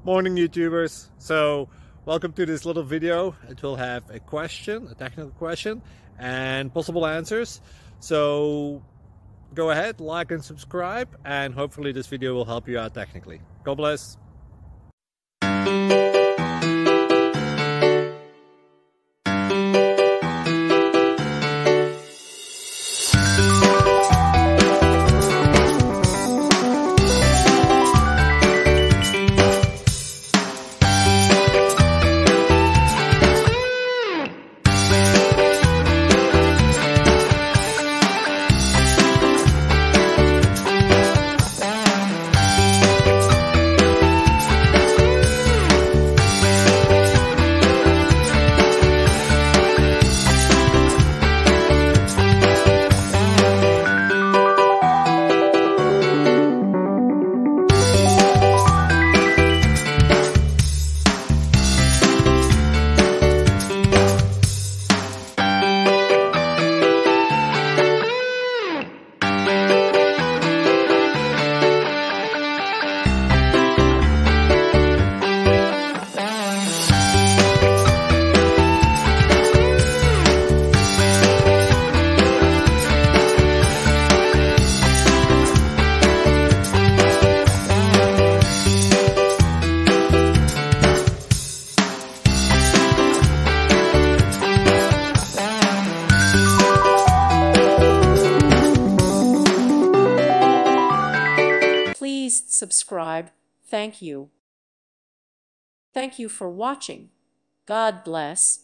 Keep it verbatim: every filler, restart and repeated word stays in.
Morning YouTubers. So welcome to this little video. It will have a question, a technical question, and possible answers. So go ahead, like and subscribe, and hopefully this video will help you out technically. God bless. Please subscribe. Thank you. Thank you for watching. God bless.